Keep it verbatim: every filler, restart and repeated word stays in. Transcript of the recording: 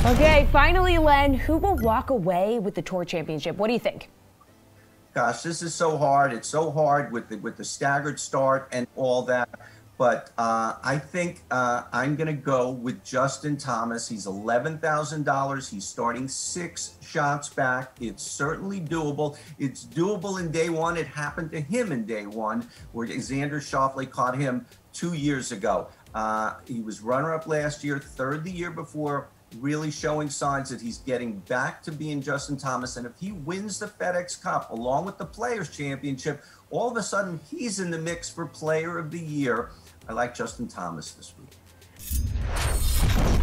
Okay, finally, Len, who will walk away with the Tour Championship? What do you think? Gosh, this is so hard. It's so hard with the, with the staggered start and all that. But uh, I think uh, I'm going to go with Justin Thomas. He's eleven thousand dollars. He's starting six shots back. It's certainly doable. It's doable in day one. It happened to him in day one, where Xander Schauffele caught him two years ago. Uh, he was runner-up last year, third the year before, really showing signs that he's getting back to being Justin Thomas. And if he wins the FedEx Cup along with the Players Championship, all of a sudden he's in the mix for Player of the Year. I like Justin Thomas this week.